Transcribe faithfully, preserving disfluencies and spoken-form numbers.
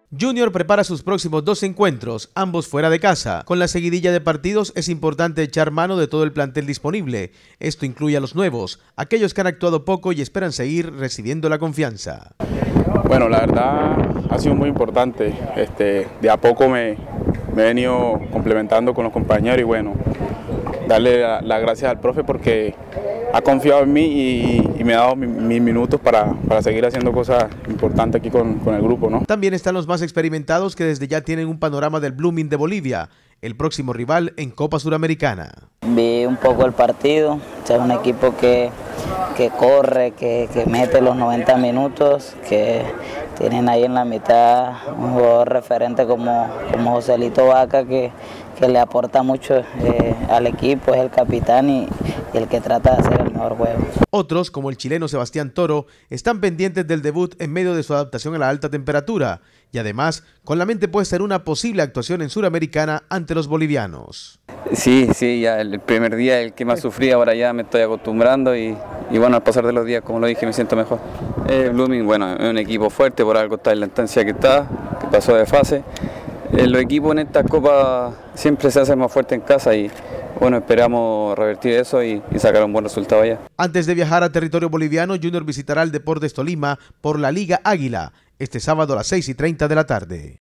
Junior prepara sus próximos dos encuentros, ambos fuera de casa. Con la seguidilla de partidos es importante echar mano de todo el plantel disponible. Esto incluye a los nuevos, aquellos que han actuado poco y esperan seguir recibiendo la confianza. Bueno, la verdad ha sido muy importante. Este, de a poco me, me he venido complementando con los compañeros y bueno, darle las la gracias al profe porque ha confiado en mí y, y me ha dado mis mi minutos para, para seguir haciendo cosas importantes aquí con, con el grupo, ¿no? También están los más experimentados que desde ya tienen un panorama del Blooming de Bolivia, el próximo rival en Copa Suramericana. Vi un poco el partido, o sea, es un equipo que, que corre, que, que mete los noventa minutos, que tienen ahí en la mitad un jugador referente como, como Joselito Vaca que, que le aporta mucho eh, al equipo, es el capitán y, y el que trata de hacer el mejor juego. Otros, como el chileno Sebastián Toro, están pendientes del debut en medio de su adaptación a la alta temperatura y además con la mente puesta en una posible actuación en Suramericana ante los bolivianos. Sí, sí, ya el primer día el que más sufrí, ahora ya me estoy acostumbrando y, y bueno, al pasar de los días, como lo dije, me siento mejor. Eh, Blooming, bueno, es un equipo fuerte, por algo está en la instancia que está, que pasó de fase. Eh, los equipos en esta copa siempre se hacen más fuertes en casa y bueno, esperamos revertir eso y, y sacar un buen resultado allá. Antes de viajar a territorio boliviano, Junior visitará el Deportes Tolima por la Liga Águila, este sábado a las seis y treinta de la tarde.